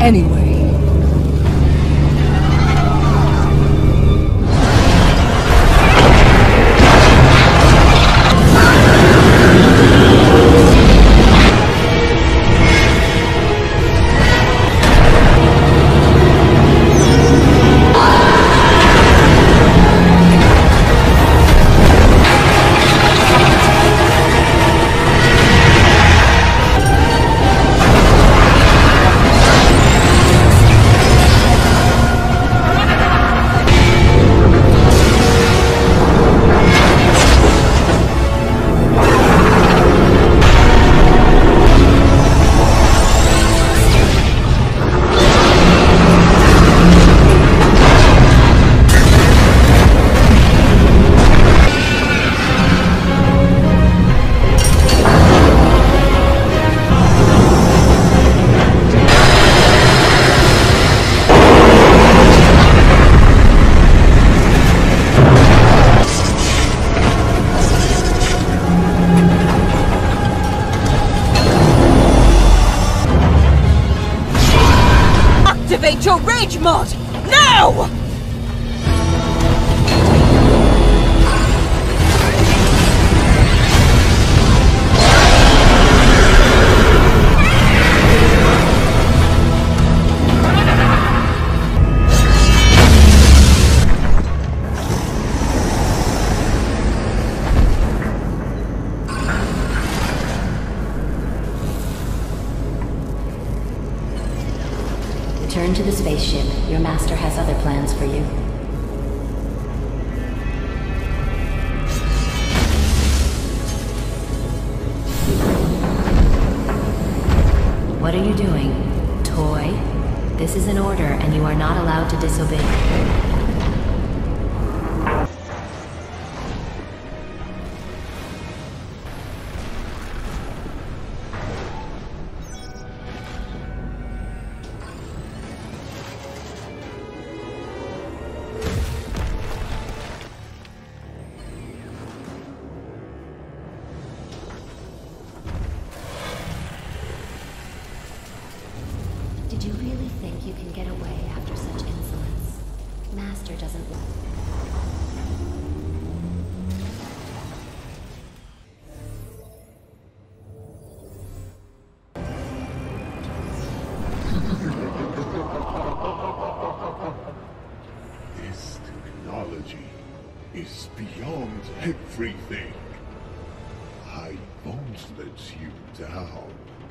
anyway. Activate your rage mod! Now! Return to the spaceship. Your master has other plans for you. What are you doing? Toy? This is an order, and you are not allowed to disobey. Did you really think you can get away after such insolence? Master doesn't like... This technology is beyond everything. I won't let you down.